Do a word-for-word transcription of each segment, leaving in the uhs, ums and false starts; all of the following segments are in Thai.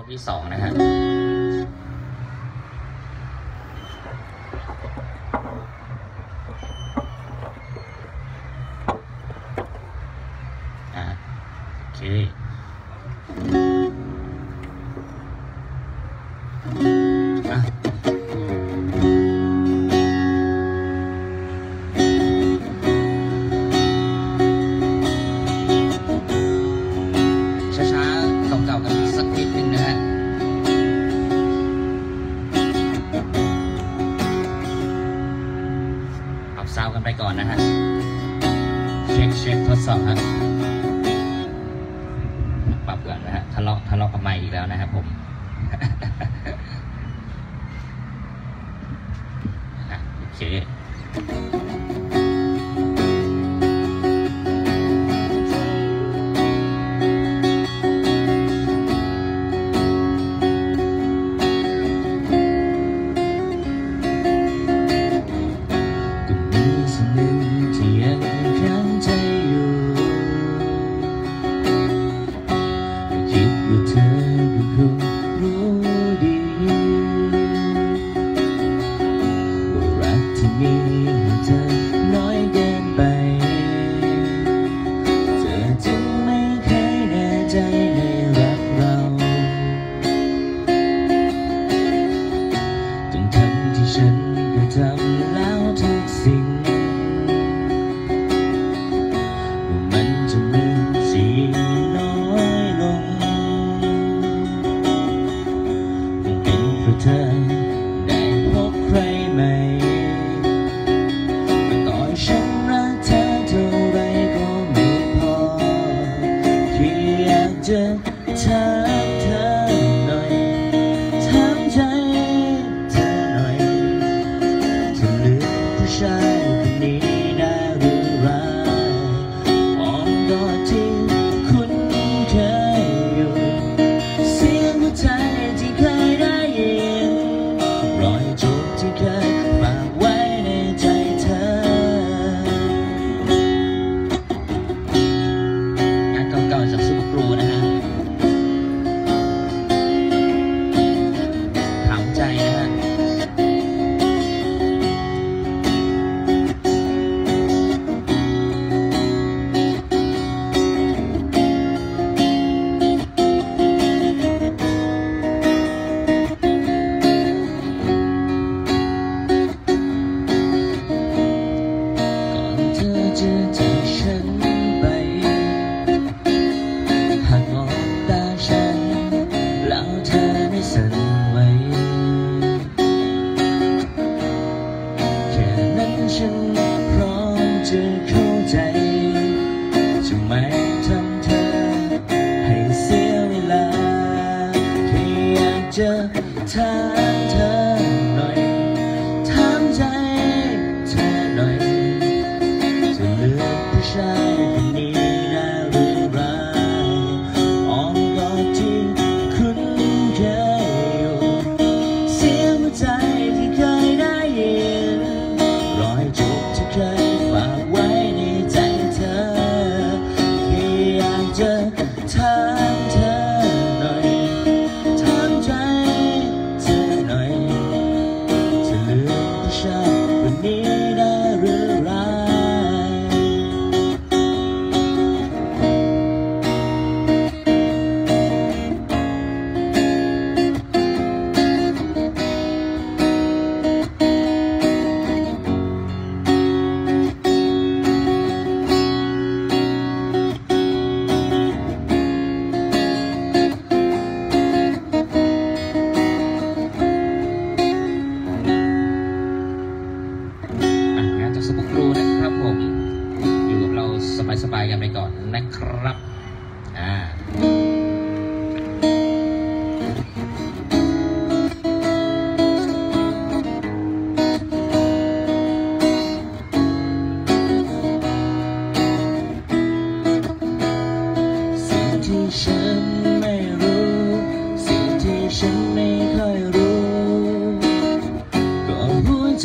ที่สองนะฮะอ่าโอเคอ่ะซาวกันไปก่อนนะฮะเช็คเช็คทดสอบฮะปรับก่อนนะฮะทะเลาะทะเลาะกับไมค์อีกแล้วนะครับผมโอเคทำแล้วทุกสิ่งมันจะมีสิ่งน้อยลงคงเป็นเพราะเธอได้พบใครใหม่ต่อฉันรักเธอเท่าไรก็ไม่พอแค่อยากจะถามเธอหน่อยถามใจชายคนนี้ได้หรือไรอ้อมกอดที่คุ้นเคยอยู่เสียงหัวใจที่เคยได้ยินรอยจูบที่เคยฝากไว้ในใจเธองานเก่าๆจากซุปเปอร์กรูนะฮะถามใจนะฮะจะจากฉันไปหากมองตาฉันแล้วเธอไม่สั่นไหวแค่นั้นฉันพร้อมจะเข้าใจจะไม่ทำเธอให้เสียเวลาแค่อยากจะถามเธอหน่อยถามใจเธอหน่อยผู้ชายคนนี้ได้หรือไรอ้อมกอดที่คุ้นเคยอยู่เสียงหัวใจที่เคยได้ยินรอยจูบที่เคยฝากไว้ในใจเธอแค่อยากจะถามเธอหน่อยถามใจเธอหน่อยจะลืมผู้ชายคนนี้ได้หรือไรซุปเปอร์กรูนะครับผมอยู่กับเราสบายๆกันไปก่อนนะครับอ่าสิ่งที่ฉันไม่รู้สิ่งที่ฉันไม่ค่อยรู้ก็หัวใจ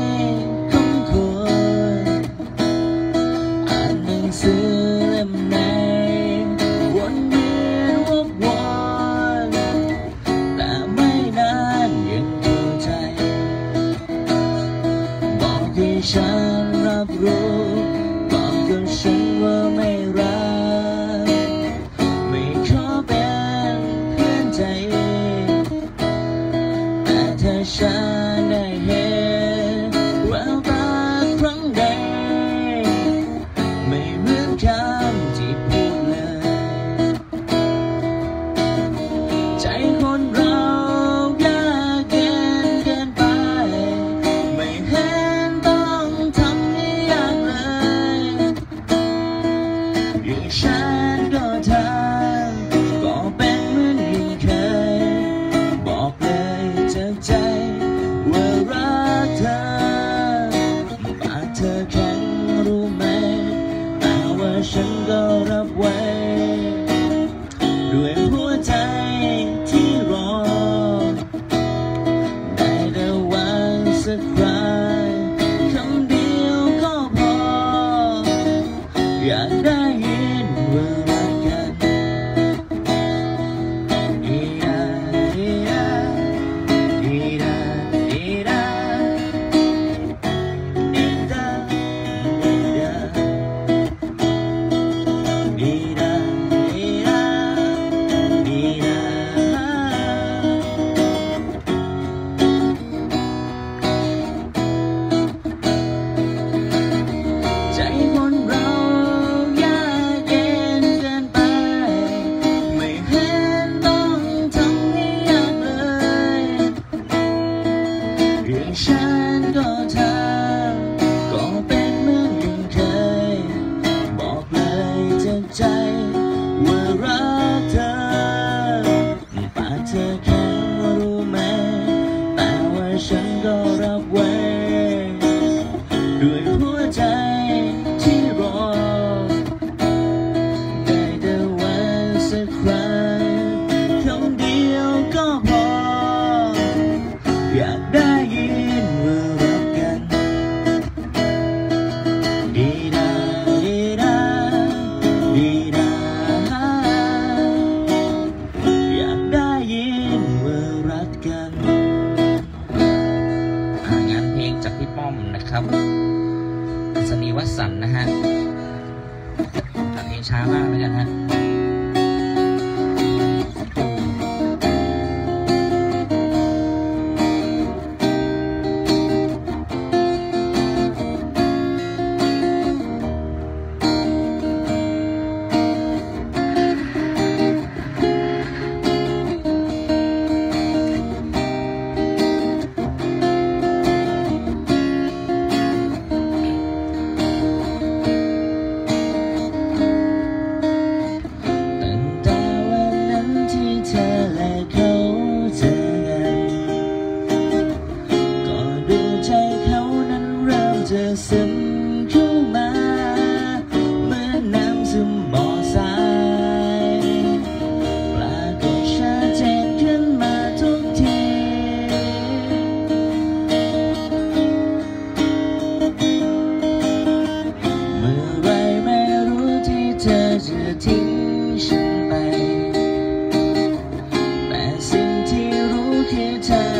ซื้อเล่มไหนวนเวียนวกวน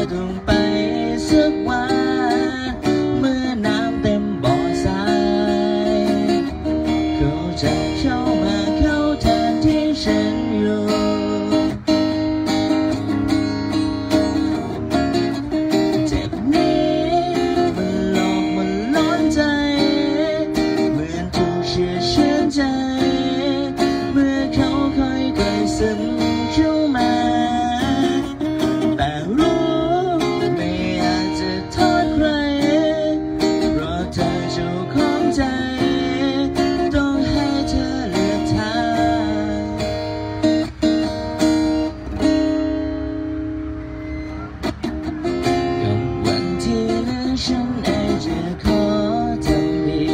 ต้องไปสักวันเมื่อน้ำเต็มบ่อทรายเขาจะเข้ามาเข้าแทนที่ฉันอยู่เจ็บนี้มันหลอกมันล้นใจเหมือนถูกเชื่อเชื่อใจเมื่อเขาค่อยๆซึมเข้ามาแต่รู้ไม่อาจจะโทษใครเพราะเธอเจ้าของใจต้องให้เธอเลือกทางกับวันที่เหลือฉันเองจะขอทำดี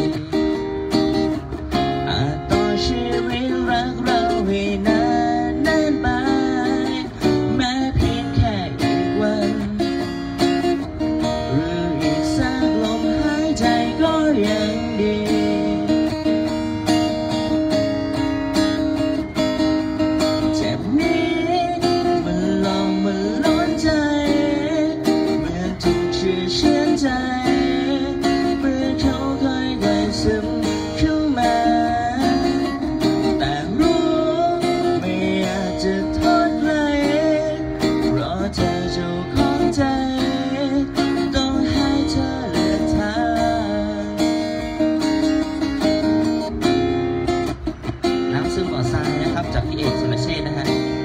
อาจต่อชีวิตรักเราให้นานนานไปแม้เพียงแค่อีกวันหรืออีกสักลมหายใจก็ยังดีเจ็บนี้มันหลอกมันล้นใจเหมือนถูกเชื่อเชื่อใจเมื่อเขาค่อยๆซึมเข้ามาแต่รู้ไม่อาจจะโทษใครเพราะเธอเจ้าของใจต้องให้เธอเลือกทางน้ำซึมบ่อทรายนะครับจากพี่เอกสุรเชษฐ์นะฮะ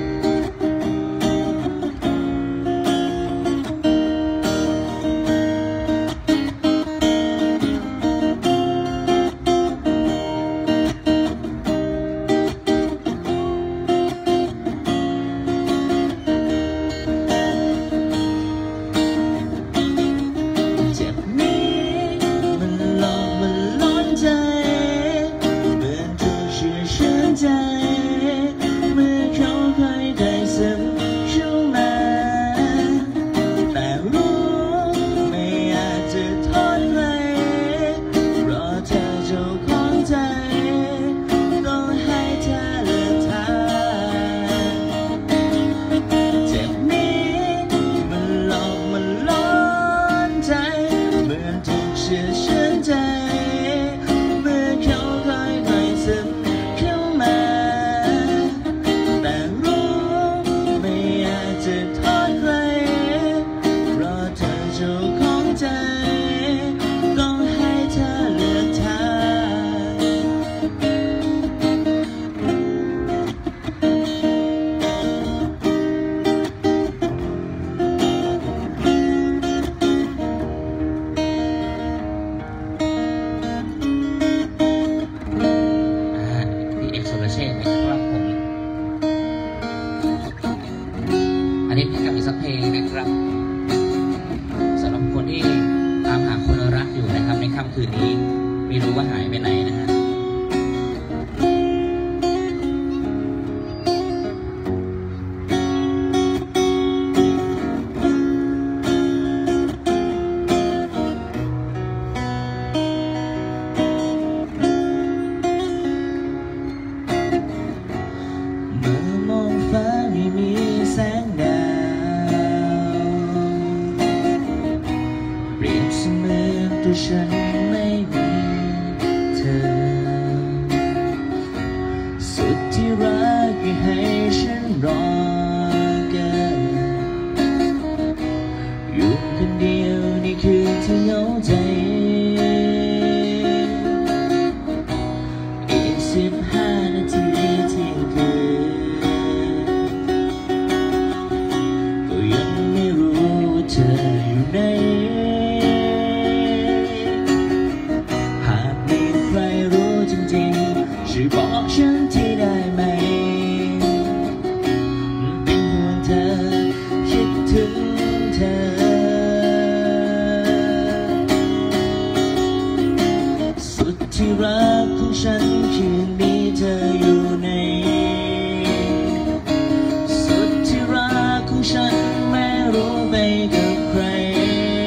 เจ็บนี้มันหลอกมันล้นใจเหมือนถูกเชื่อเชื่อใจเมื่อเขาค่อยๆซึมเข้ามาแต่รู้ไม่อาจจะโทษใครเพราะเธอเจ้าของใจต้องให้เธอเลือกทางเจ็บนี้มันหลอกมันล้นใจเหมือนถูกเชื่อเชื่อใจเมื่อเขาค่อยๆซึมเข้ามาแต่รู้ไม่อาจจะโทษใครเพราะเธอเจ้าของใจต้องให้เธอเลือกทางพี่เอกสุรเชษฐ์นะครับผมอันนี้เป็นกับอีกสักเพลงนะครับสำหรับคนที่ตามหาคนรักอยู่นะครับในค่ำคืนนี้ไม่รู้ว่าหายไปไหนนะฮะเมื่อมองฟ้าไม่มีแสงดาวเปรียบเสมือนตัวฉันไม่มีเธอสุดที่รักก็ให้ฉันรอกันอยู่คนเดียวนี่คือที่เหงาใจอีกสิบห้านาทีเที่ยงคืนก็ยังไม่รู้ว่าเธออยู่ไหนหากมีใครรู้จริงๆช่วยบอกฉันทีได้ไหมเป็นห่วงเธอคิดถึงเธอสุดที่รักของฉันคืนนี้เธออยู่ในสุดที่รักของฉันไม่รู้ไปกับใคร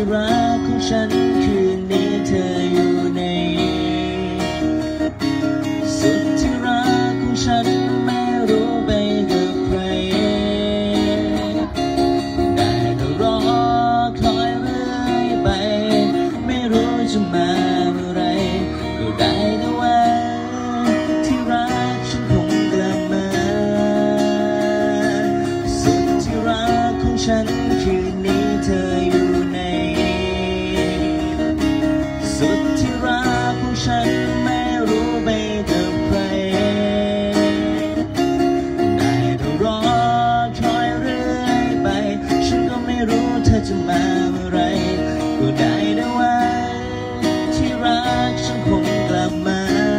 รักของฉันคืนนี้เธออยู่ในสุดที่รักของฉันไม่รู้ไปกับใครได้แต่รอคอยเรื่อยไปไม่รู้จะมาเมื่อไรก็ได้แต่วันที่รักฉันคงกลับมาสุดที่รักของฉันคืนนี้เธออยู่ในสุดที่รักของฉันไม่รู้ไปกับใครได้แต่รอคอยเรื่อยไปฉันก็ไม่รู้เธอจะมาเมื่อไรก็ได้แต่วันที่รักฉันคงกลับมา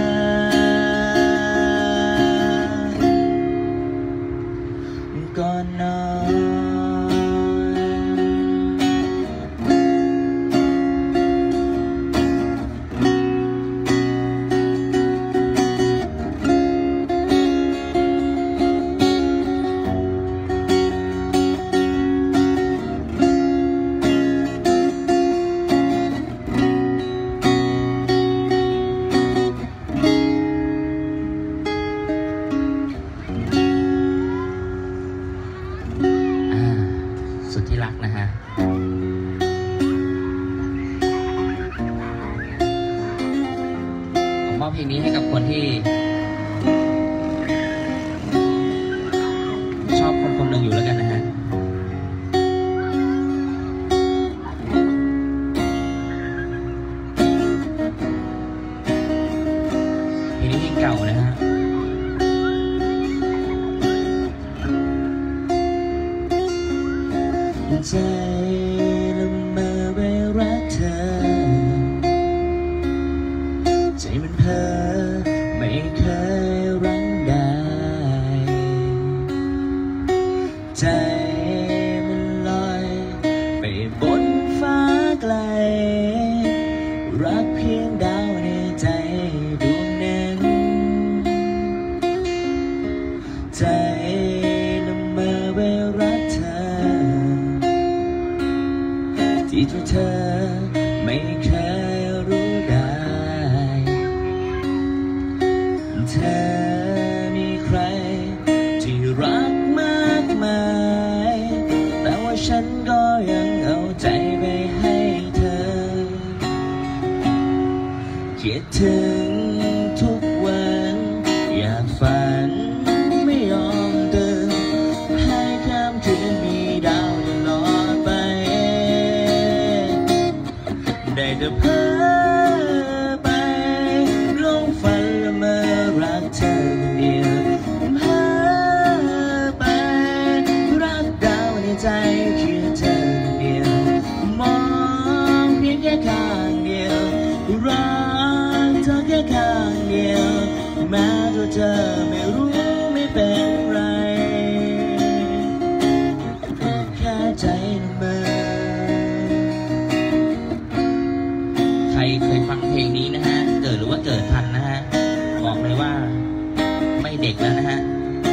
ก่อนนอนสุดที่รักนะฮะผมมอบเพลงนี้ให้กับคนที่ชอบคนคนหนึ่งอยู่แล้วกันนะฮะเพลงนี้เพลงเก่านะฮะใจละเมอไปรักเธอใจมันเพ้อไม่เคยรั้งได้ใจมันลอยไปบนฟ้าไกลรักเพียงดาวในใจดวงนั้นใจละเมอไปรักเธอที่ตัวเธอไม่เคยรู้ได้เธอมีใครที่รักมากมายแต่ว่าฉันก็ยังเอาใจไปให้เธอคิดถึงทุกวันอยากฝันไม่ยอมตื่นให้ค่ำคืนมีดาวตลอดไปได้แต่เพ้อไปหลงฝันละเมอรักเธอคนเดียวเพ้อไปรักดาวในใจคือเธอคนเดียวมองเพียงแค่ข้างเดียวรักเธอแค่ข้างเดียวแม้ตัวเธอไม่รู้ไม่เป็นไรแค่ใจละเมอใครเคยฟังเพลงนี้นะฮะเกิดหรือว่าเกิดทันนะฮะบอกเลยว่าไม่เด็กแล้วนะฮะ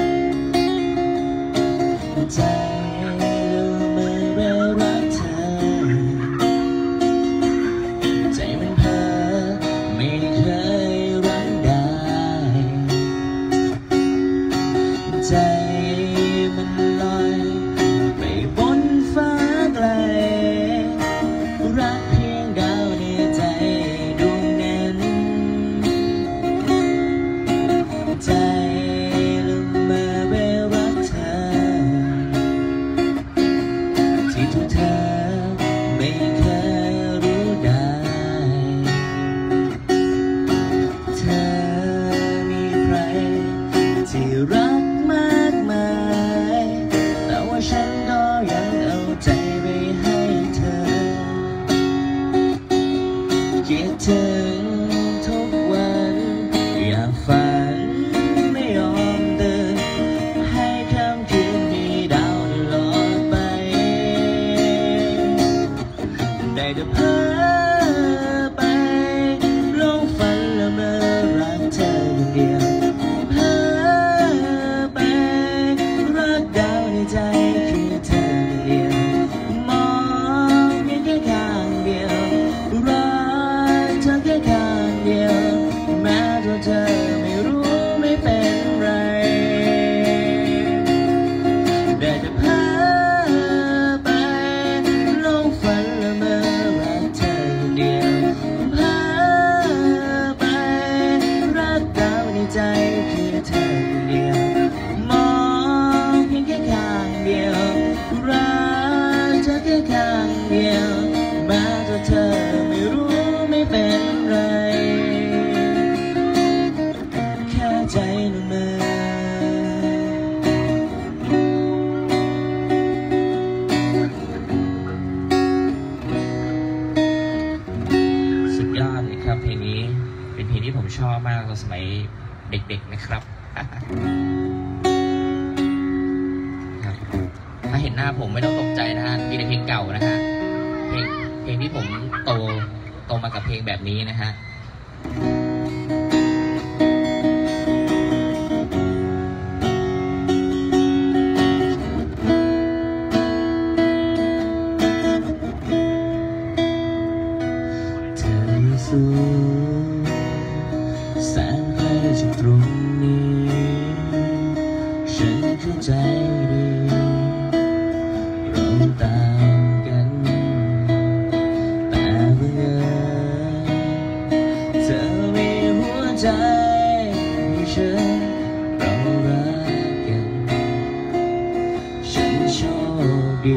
ใจละเมอไปรักเธอใจมันเพ้อไม่เคยรั้งได้ใจมันลอยไปบนฟ้าไกลรักเพียงดาวในใจดวงนั้นใจละเมอไปรักเธอที่ทุกเธอไม่เคยรู้ได้เธอมีใครที่รักมากมายแต่ว่าฉันก็ยังเอาใจไปให้เธอคิดถึงทุกวันอยากฝันไม่ยอมตื่นให้ค่ำคืนมีดาวตลอดไปได้แต่เพ้อไปหลงฝันละเมอรักเธอคนเดียวเพ้อไปรักดาวในใจคือเธอคนเดียวมองเพียงแค่ข้างชอบมากตอนสมัยเด็กๆนะครับถ้าเห็นหน้าผมไม่ต้องตกใจนะฮะมีแต่เพลงเก่านะฮะเพลงเพลงที่ผมโตโตมากับเพลงแบบนี้นะฮะสูงแสนไกลจากตรงนี้ฉันเข้าใจดีเราต่างกันแต่บังเอิญเธอมีหัวใจให้ฉันเรารักกันฉันโชคดี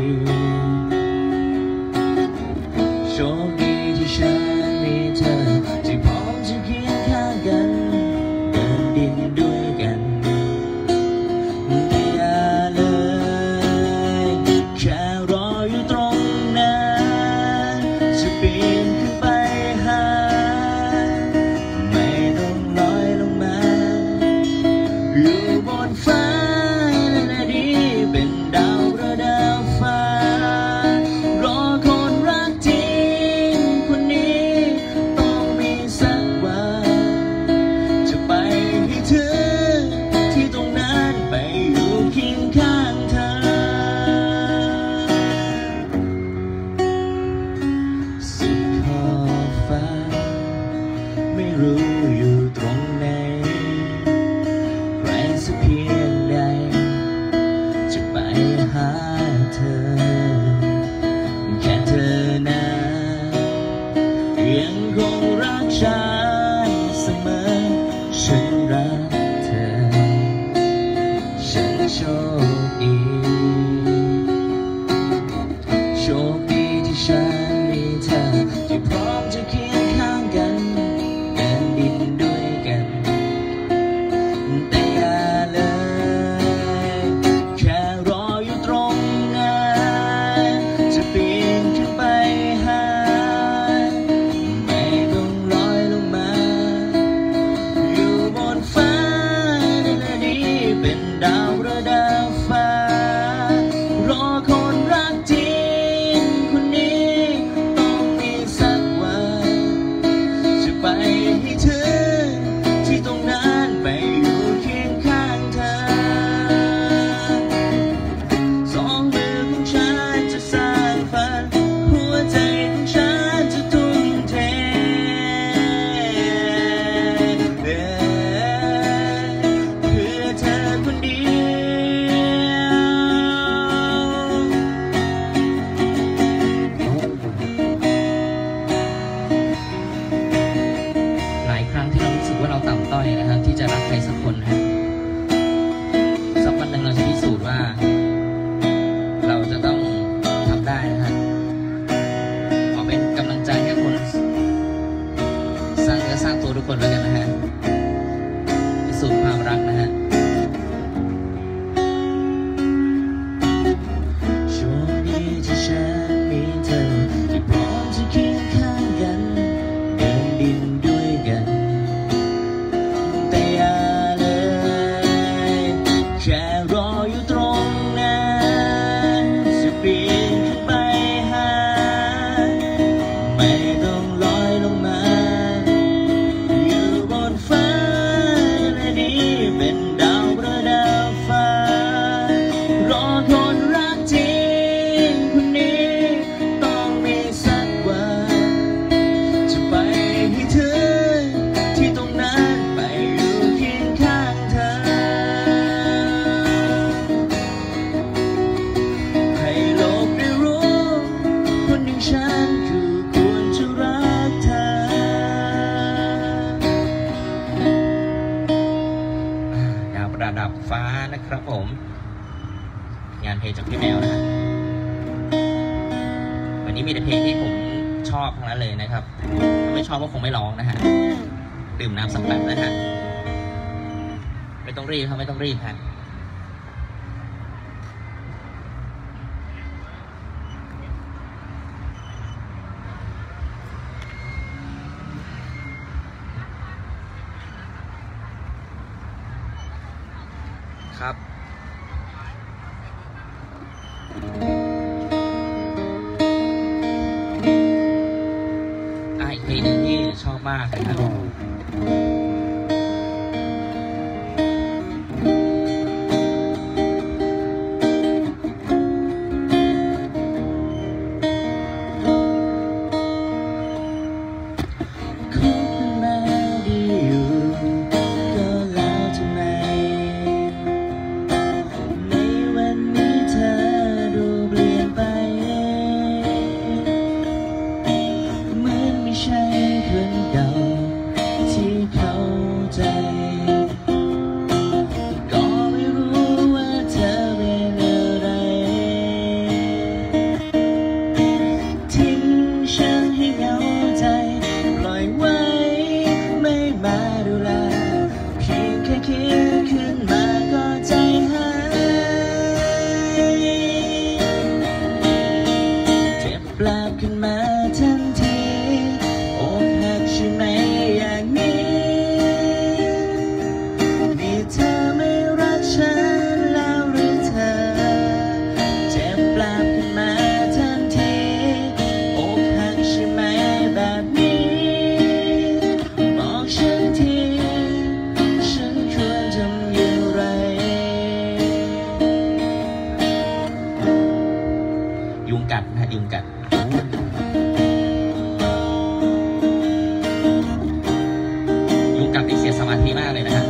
โชคดีที่ฉันมีเธอที่พร้อมจะเคียงข้างกันเดินดินด้วยกันแต่อย่าเลยแค่รออยู่ตรงนั้นจะปีนขึ้นไปหาไม่ต้องลอยลงมาอยู่บนฟ้าและดีเป็นดาวประดับฟ้ารอคนรักจริงคนนี้ต้องมีสักวันจะไปให้ถึงที่ตรงนั้นไปอยู่เคียงข้างเธอสุดขอบฟ้าไม่รู้อยู่ตรงไหนไกลสักเพียงใดจะไปหาเธอแค่เธอนะยังคงรักฉันเสมอฉันรักเธอฉันโชคดีโชคดีที่ฉันมีเธอที่พร้อมจะเคียงข้างกันเดินดินด้วยกันแต่อย่าเลยแค่รออยู่ตรงนั้นจะปีนขึ้นไปหาไม่ต้องลอยลงมาอยู่บนฟ้าและดีเป็นดาวประดับฟ้ารอคนรักจริงคนนี้ต้องมีสักวันจะไปให้ถึงที่ตรงนั้นไปอยู่เคียงข้างเธอสองมือของฉันจะสร้างฝันหัวใจของฉันจะทุ่มเทเพื่อเธอคนเดียวหลายครั้งที่เรารู้สึกว่าเราต่ำต้อยนะครับที่จะรักใครสักคนนะสักวันหนึ่งเราจะพิสูจน์ว่าเราจะต้องทำได้นะฮะขอเป็นกำลังใจให้คนสร้างเนื้อสร้างตัวทุกคนแล้วกันนะฮะพิสูจน์ความรักนะฮะโชคดีที่ฉันมีเธอที่พร้อมจะเคียงข้างกันเดินดินด้วยกันแต่อย่าเลยแค่รออยู่ตรงนั้นจะปีนขึ้นไปหาไม่ต้องลอยลงมาอยู่บนฟ้าและดีเป็นดาวประดับฟ้ารอคนรักจริงคนนี้ต้องมีสักวันจะไปให้ถึงที่ตรงนั้นไปอยู่เคียงข้างเธอให้โลกได้รู้คนอย่างฉันคือควรจะรักเธอดาวประดับฟ้านะครับผมงานเพลงจากพี่แมวนะฮะวันนี้มีแต่เพลงที่ผมชอบทั้งนั้นเลยนะครับถ้าไม่ชอบก็คงไม่ร้องนะฮะดื่มน้ำสักแป๊บนะฮะไม่ต้องรีบครับไม่ต้องรีบฮะครับอ่ะอีกเพลงหนึ่งที่ชอบมากนะครับยุงกัดนะยุงกัดยุงกัดนี่เสียสมาธิมากเลยนะฮะ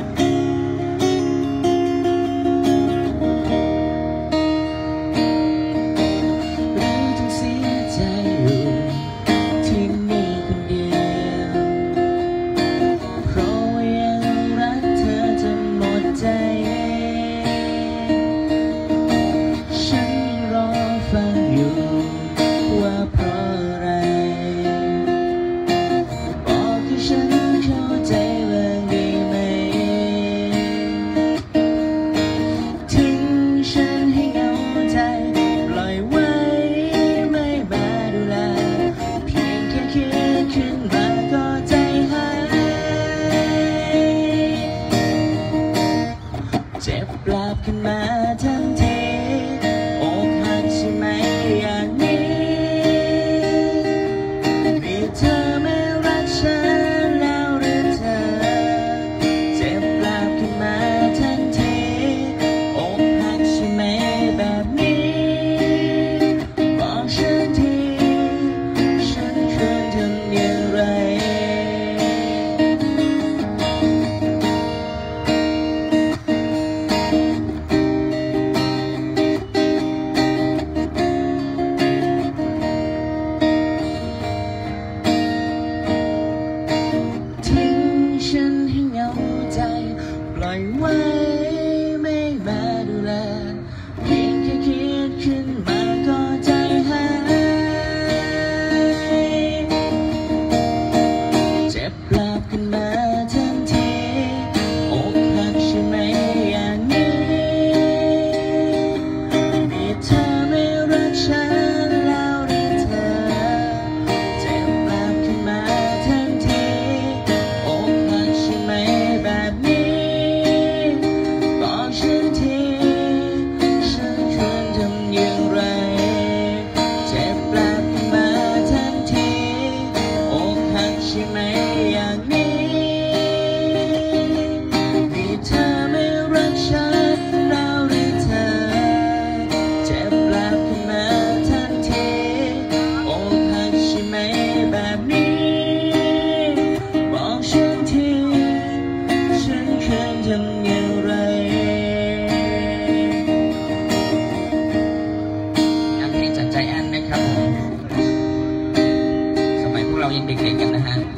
ยังเด็กๆกันนะฮะ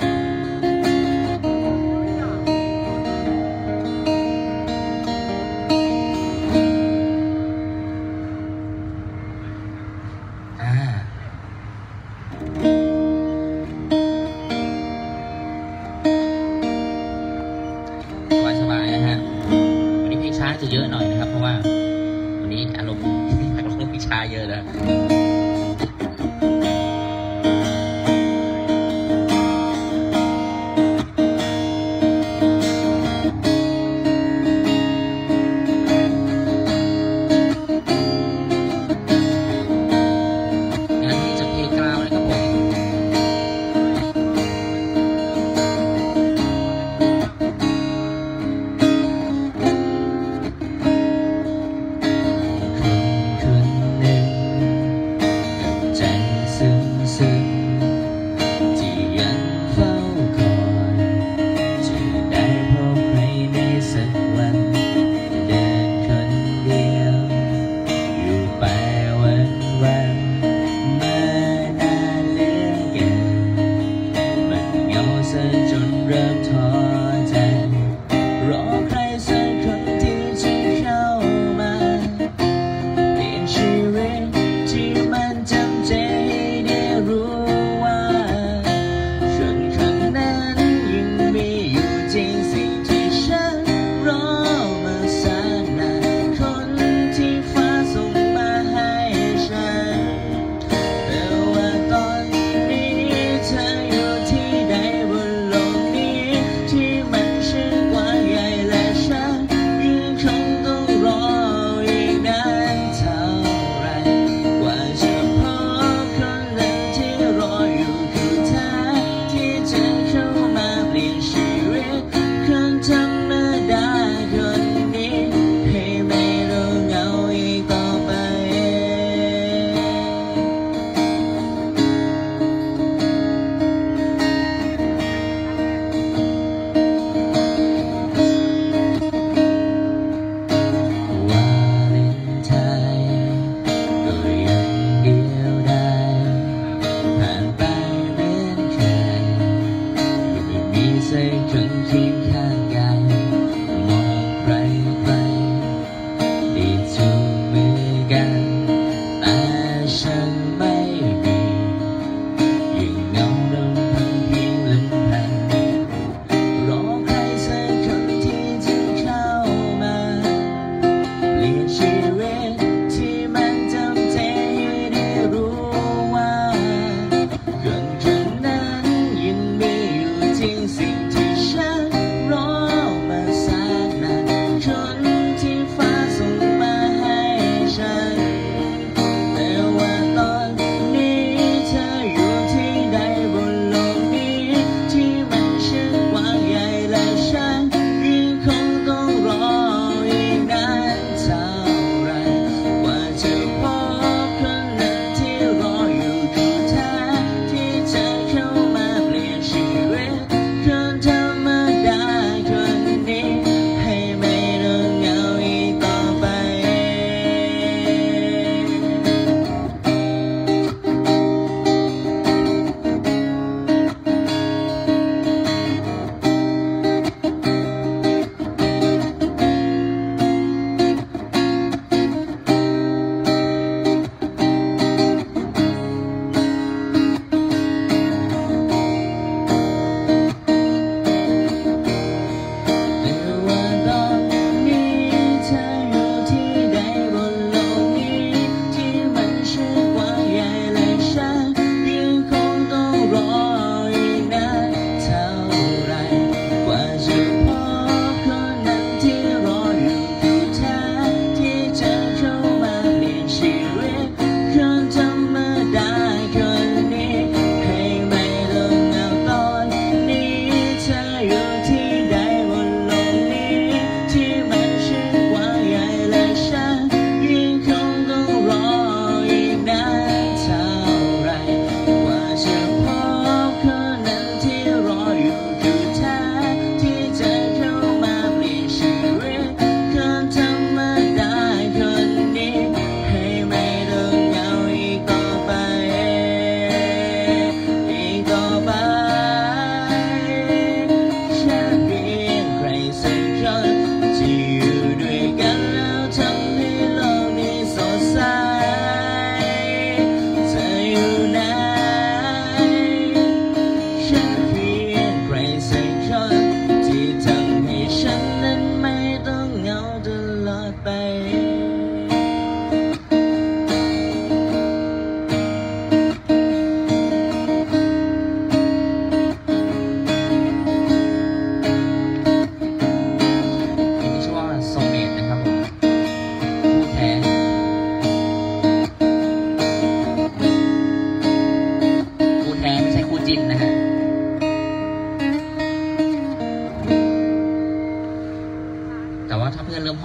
สบายๆนะฮะวันนี้เพลงช้าจะเยอะหน่อยนะครับเพราะว่าวันนี้อารมณ์อารมณ์เพลงช้าเยอะแล้ว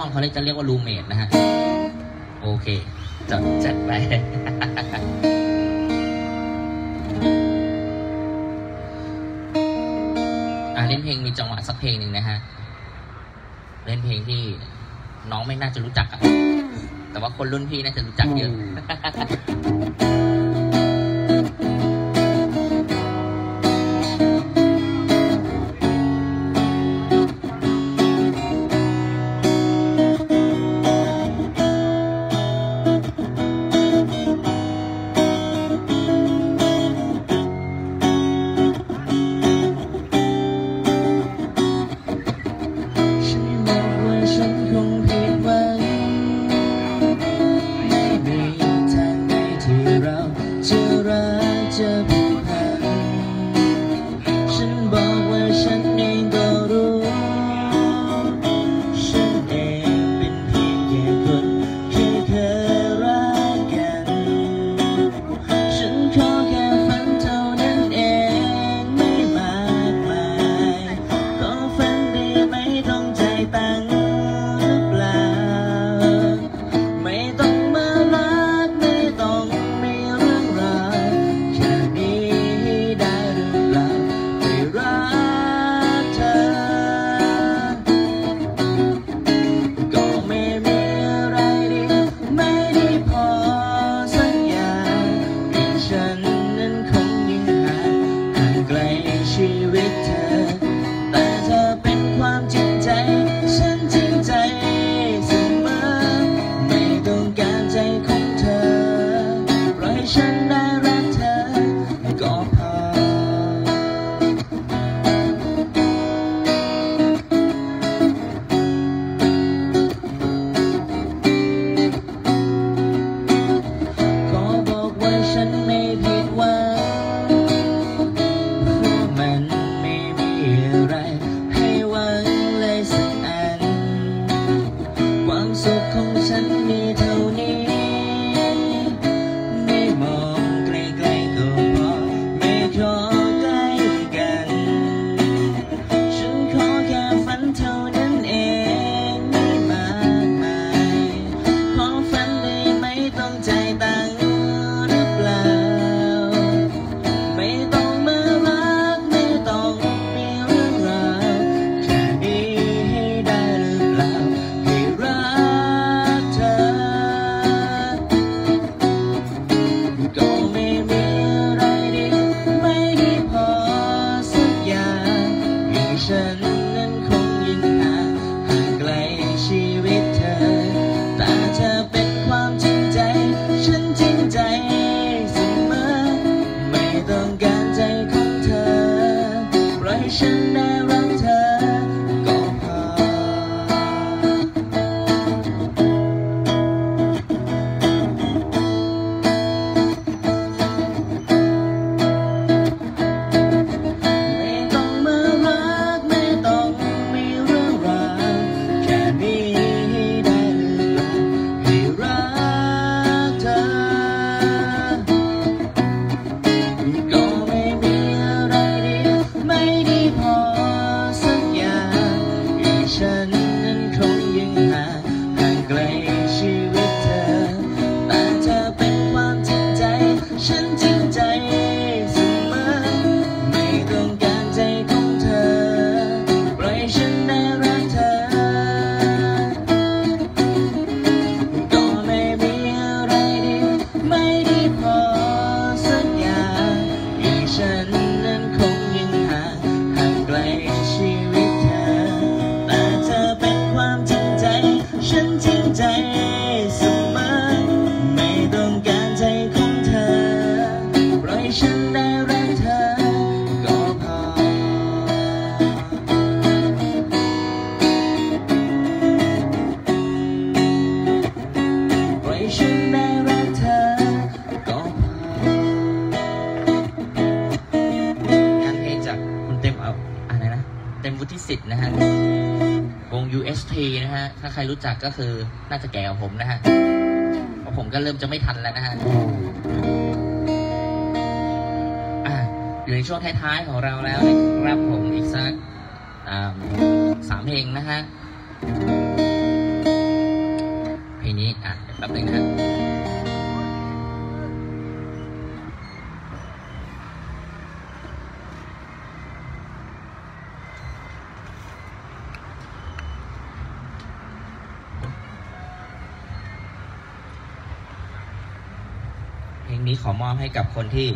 องเขาเลยจะเรียกว่ารูเมทนะฮะโอเคจัดจัดไป อ่าเล่นเพลงมีจังหวะสักเพลงหนึ่งนะฮะเล่นเพลงที่น้องไม่น่าจะรู้จักอะแต่ว่าคนรุ่นพี่น่าจะรู้จักเยอะจะผูกพันฉันบอกว่าฉันเองก็รู้ฉันเองเป็นเพียงแค่คนที่เคยรักกันฉันขอแค่ฝันเท่านั้นเองไม่มากมายขอฝันดีไม่ต้องใจตังค์หรือเปล่าไม่ต้องมารักไม่ต้องมีเรื่องราวชีวิตเธอแต่เธอเป็นความจริงใจฉันจริงใจเสมอไม่ต้องการใจของเธอปล่อยฉันได้รักเธอก็พอขอบอกว่าฉันไม่ผิดหวังความสุขของฉันมีเท่านี้ไม่มองไกลๆก็พอไม่ขอใกล้กันฉันขอแค่ฝันเท่านั้นเองไม่มากมายขอฝันได้ไม่ต้องใจตังค์หรือเปล่าไม่ต้องมารักไม่ต้องมีเรื่องราวแค่นี้ให้ได้หรือเปล่าก็ไม่มีอะไรดีไม่ดีพอสักอย่างยิ่งฉันนั้นคงยิ่งห่างห่างไกลชีวิตเธอแต่เธอเป็นความจริงใจฉันจริงใจเสมอไม่ต้องการใจของเธอปล่อยฉันได้รักเธอก็พอฉันนั้นคงยิ่งห่างห่างไกลชีวิตเธอแต่เธอเป็นความจริงใจฉันจริงใจเสมอไม่ต้องการใจของเธอปล่อยฉันได้รักเธอก็ไม่มีอะไรดีไม่ดีพอสักอย่างยิ่งฉันนั้นคงยิ่งห่างห่างไกลชีวิตฉันจริงใจเสมอไม่ต้องการใจของเธอปล่อยฉันได้รักเธอก็พอปล่อยฉันได้รักเธอก็พองานเพลงจากคุณเต็มเอาอะไรนะเต็มวุฒิสิทธิ์นะฮะวง ยู เอส ที นะฮะถ้าใครรู้จักก็คือน่าจะแก่กว่าผมนะฮะเพราะผมก็เริ่มจะไม่ทันแล้วนะฮะอ่ะอยู่ในช่วงท้ายๆของเราแล้วนะครับผมอีกสักสามเพลงนะฮะนี้อ่ะแป๊บนึงนะเพลงนี้ขอมอบให้กับคนที่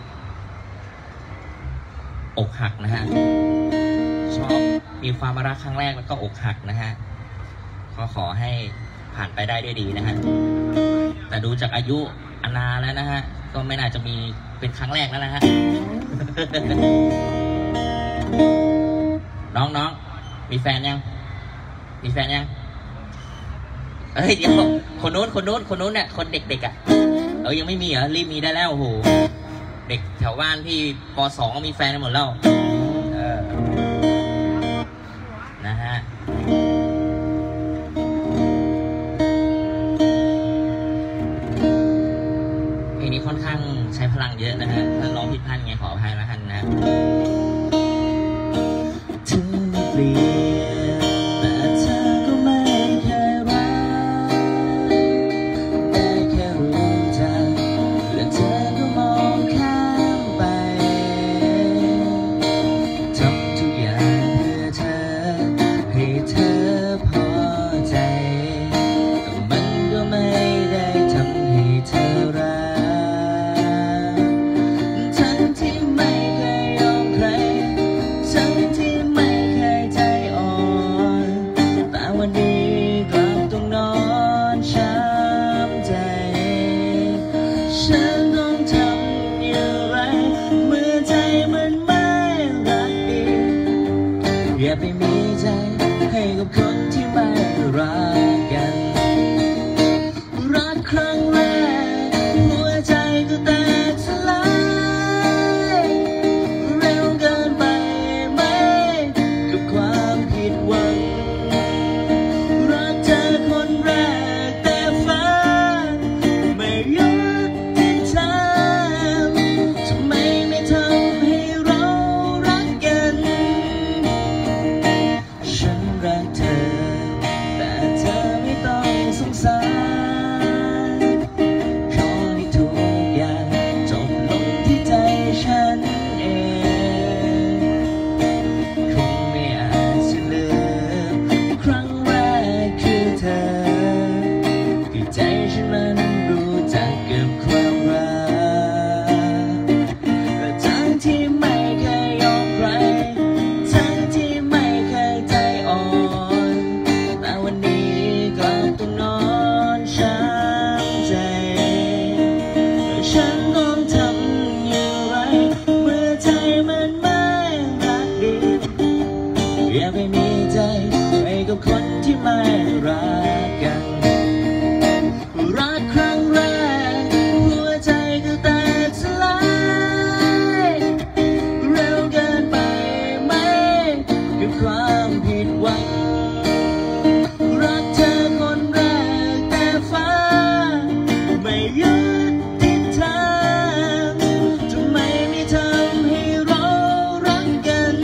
อกหักนะฮะชอบมีความรักครั้งแรกแล้วก็อกหักนะฮะก็ขอให้ผ่านไปได้ด้วยดีนะฮะแต่ดูจากอายุอนาแล้วนะฮะก็ไม่น่าจะมีเป็นครั้งแรกแล้วนะฮะ น้องน้องมีแฟนยังมีแฟนยังเอ้ยเดี๋ยวคนนู้นคนนู้นคนนู้นเนี่ยคนเด็กๆอ่ะเออยังไม่มีเหรอรีบมีได้แล้วโอ้โหเด็กแถวบ้านพี่ป.สองก็มีแฟนกันหมดแล้วเออนะฮะเพลงนี้ค่อนข้างใช้พลังเยอะนะฮะถ้าร้องผิดพลาดไงขออภัยแล้วกันนะถึงไม่เปลี่ยนแต่เธอก็ไม่เคยรักได้แค่รู้จักและเธอก็มองข้ามไปทำทุกอย่างเพื่อเธอให้เธอพอใจแต่มันก็ไม่ได้ทำให้เธอรักทั้งที่ไม่เคยยอมใครทั้งที่ไม่เคยใจอ่อนแต่วันนี้กลับต้องนอนช้ำใจฉันต้องทำอย่างไรเมื่อใจมันไม่รักดีอย่าไปมีใจให้กับคนที่ไม่รักกันรักครั้งแรกหัวใจก็แตกสลายเร็วเกินไปไหมกับความผิดหวังรักเธอคนแรกแต่ฟ้าไม่หยุดที่ทำทำไมไม่ทำให้เรารักกันฉันรักเธอแต่เธอไม่ต้องสงสารขอให้ทุกอย่างจบลงที่ใจฉันเองคงไม่อาจจะลืมครั้งแรกคือเธอที่ใจฉันมันรู้จักกับความรักและทั้งที่ไม่เคยยอมใครทั้งที่ไม่เคยใจอ่อนแต่วันนี้กลับต้องนอนช้ำใจฉันต้องทำอย่างไรเมื่อใจมันไม่รักดีอย่าไปมีใจให้กับคนที่ไม่รักกันรักครั้งแรกหัวใจก็แตกสลายเร็วเกินไปไหมกับความผิดหวังรักเธอคนแรกแต่ฟ้าไม่หยุดที่ทางทำไมไม่ทำให้เรารักกัน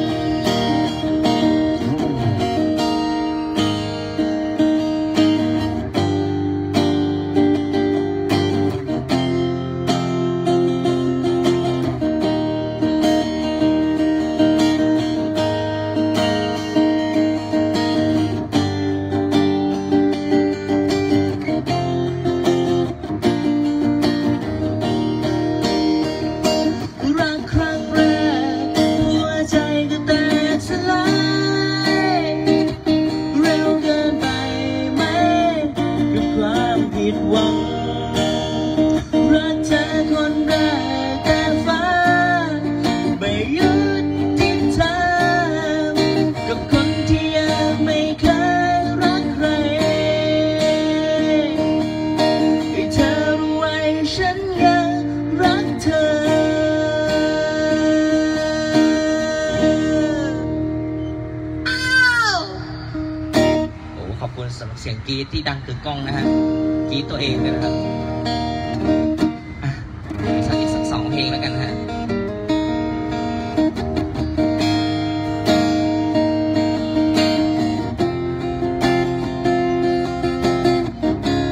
รักครั้งแรกหัวใจก็แตกสลายเร็วเกินไปไหมกับความผิดหวังรักเธอคนแรกแต่ฟ้าไม่หยุดที่ทางกับคนที่ยังไม่เคยรักใครให้เธอรู้ไว้ฉันยังรักเธอโอ้ขอบคุณสำหรับเสียงกรี๊ดที่ดังกึกก้องนะฮะกรี๊ดตัวเองเลยนะครับอ่ะสักอีกสักสองเพลงแล้วกันนะฮะเ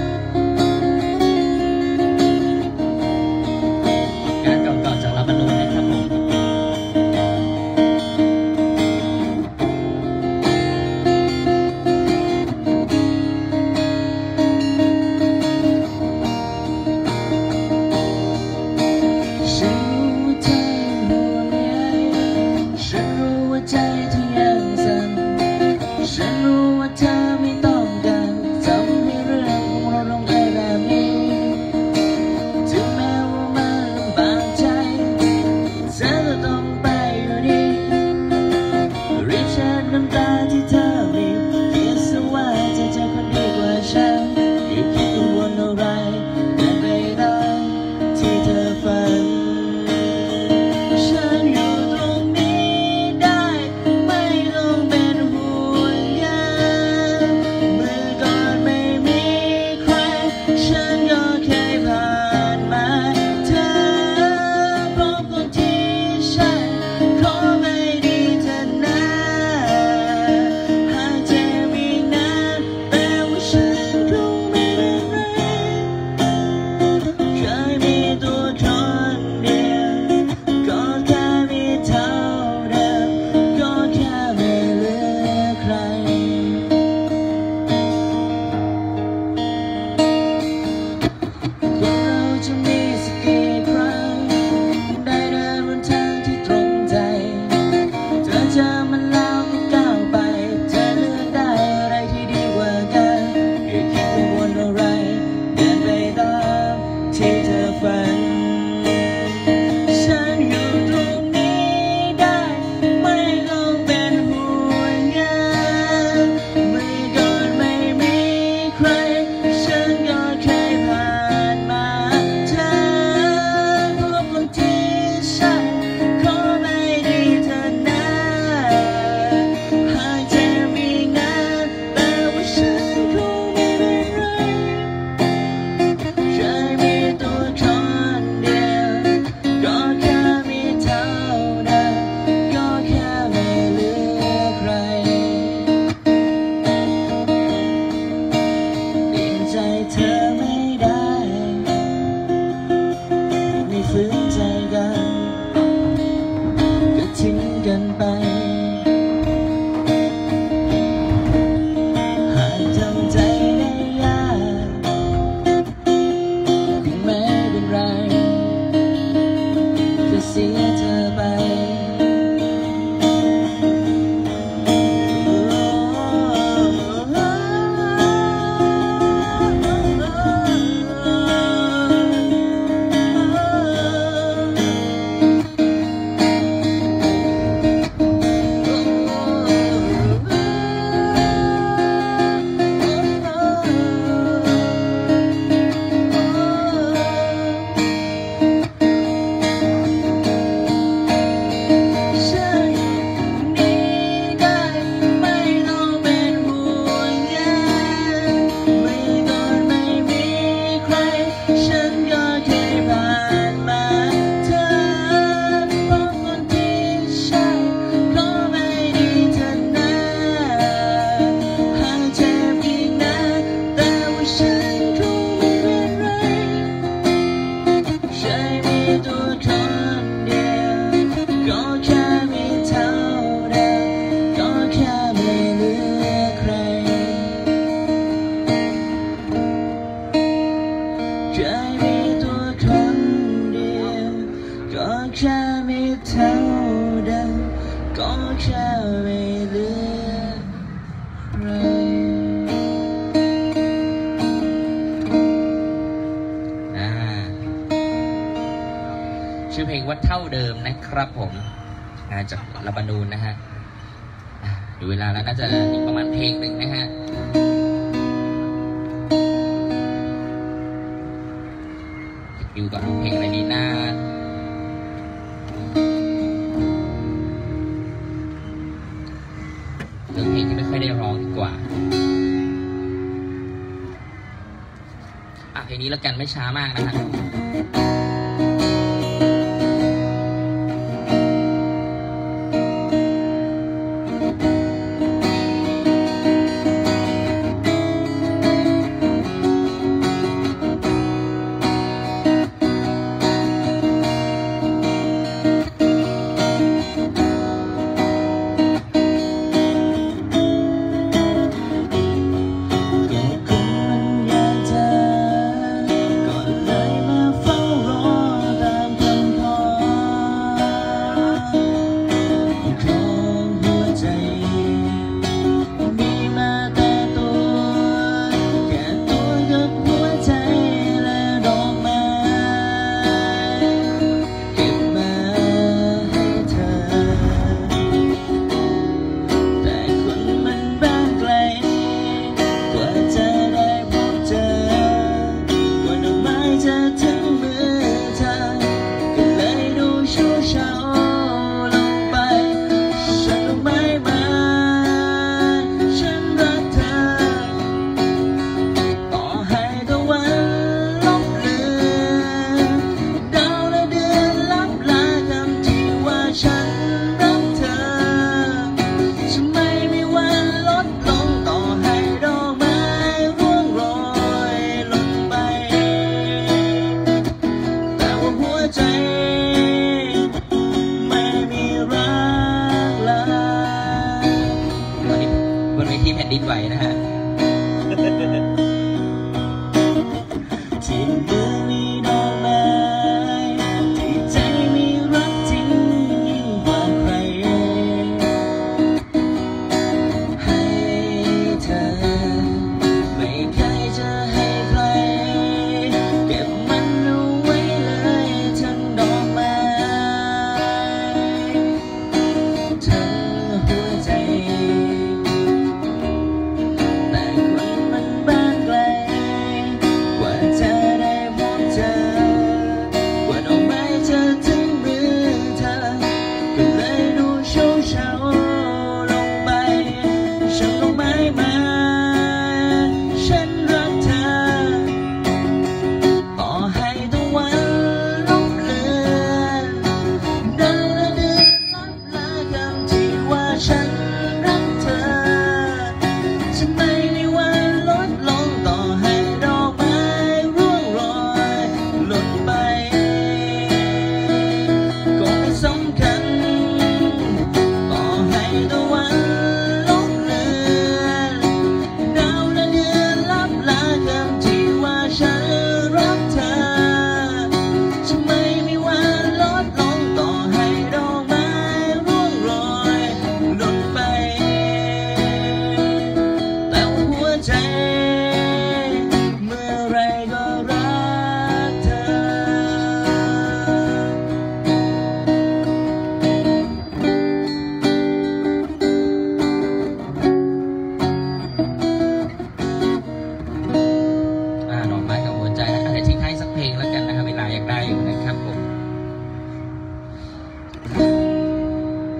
กันไปหากทำใจได้ยากคงไม่เป็นไรจะเสียเธอไปก็แค่ไม่เท่าเดิมก็แค่ไม่เหลือใครอ่าชื่อเพลงว่าเท่าเดิมนะครับผมอ่าจากลาบานูนนะฮะดูเวลาแล้วน่าจะอีกประมาณเพลงหนึ่งนะฮะดูก่อนเพลงอะไรดีนะเรื่องเพลงที่ไม่ค่อยได้ร้องดีกว่าอ่ะเพลงนี้แล้วกันไม่ช้ามากนะฮะฝ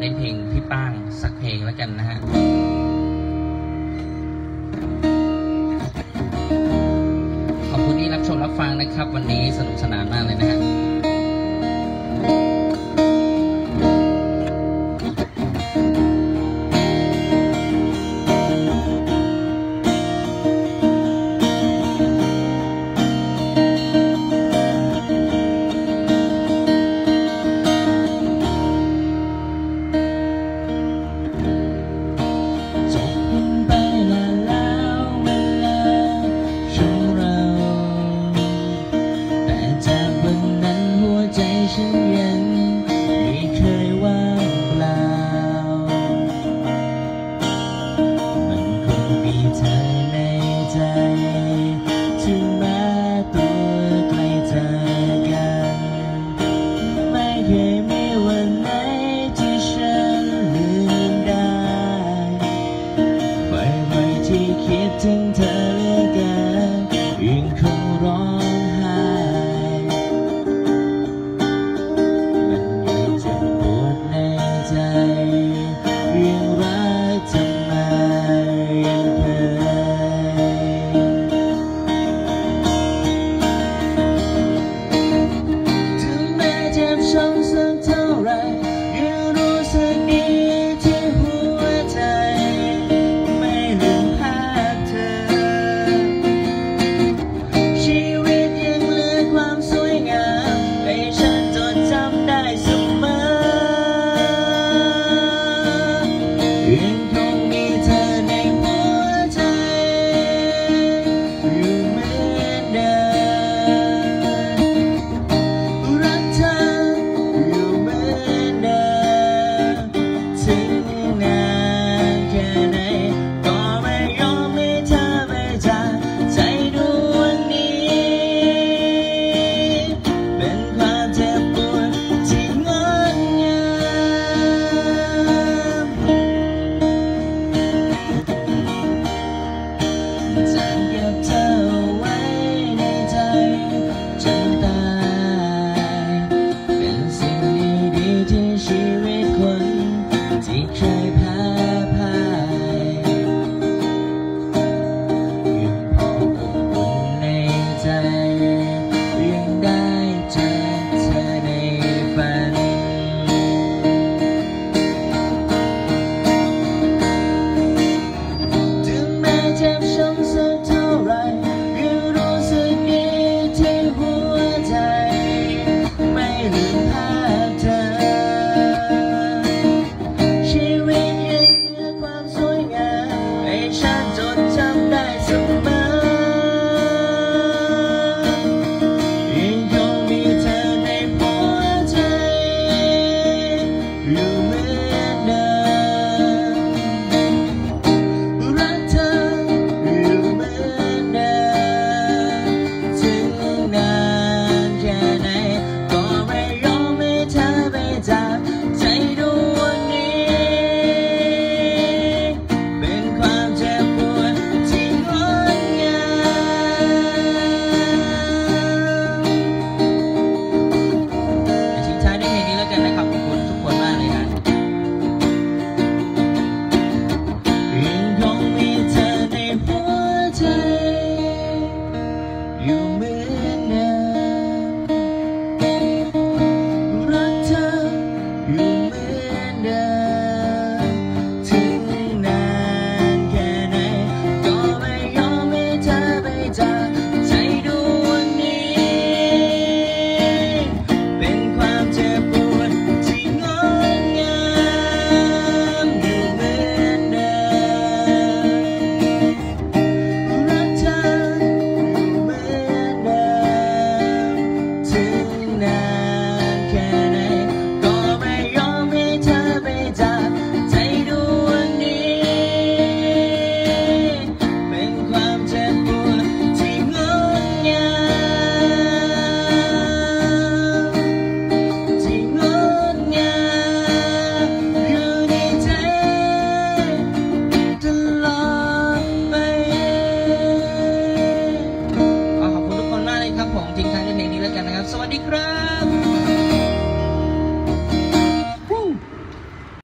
เล่นเพลงพี่ป้างสักเพลงแล้วกันนะฮะขอบคุณที่รับชมรับฟังนะครับวันนี้สนุกสนานมากเลยนะฮะ